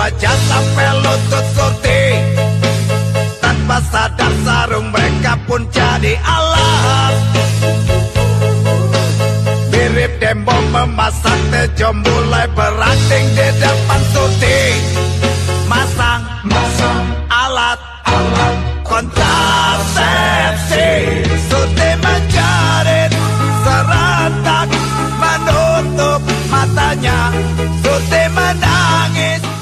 wajah sampai lutut Surti. Tanpa sadar sarung mereka pun jadi alat. Mirip Dembo memasak, Tejo mulai beracting di depan Surti. Masang alat kontrasepsi. Surti menjerit serentak, menutup matanya. Surti menangis.